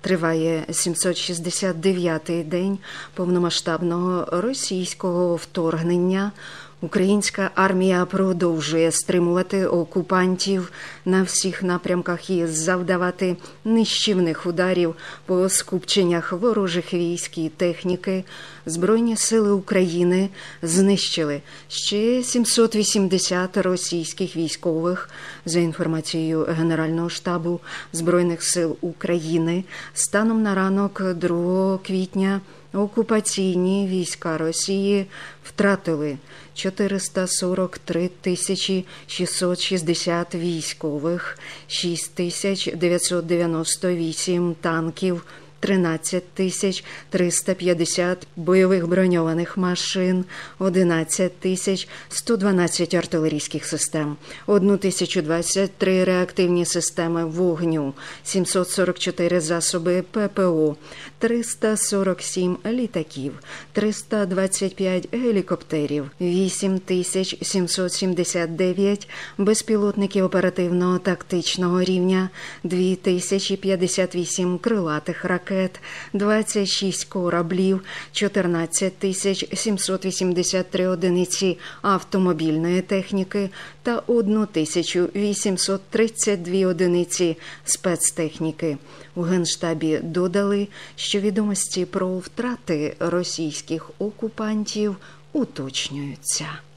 Триває 769-й день повномасштабного російського вторгнення. Українська армія продовжує стримувати окупантів на всіх напрямках і завдавати нищівних ударів по скупченнях ворожих військ і техніки. Збройні сили України знищили ще 780 російських військових. За інформацією Генерального штабу Збройних сил України, станом на ранок 2 квітня окупаційні війська Росії втратили 443 660 військових, 6998 танків, 13 350 бойових броньованих машин, 11 112 артилерійських систем, 1023 реактивні системи вогню, 744 засоби ППО, 347 літаків, 325 гелікоптерів, 8779 безпілотників оперативно-тактичного рівня, 2058 крилатих ракет, 26 кораблів, 14 783 одиниці автомобільної техніки та 1832 одиниці спецтехніки. У Генштабі додали, що відомості про втрати російських окупантів уточнюються.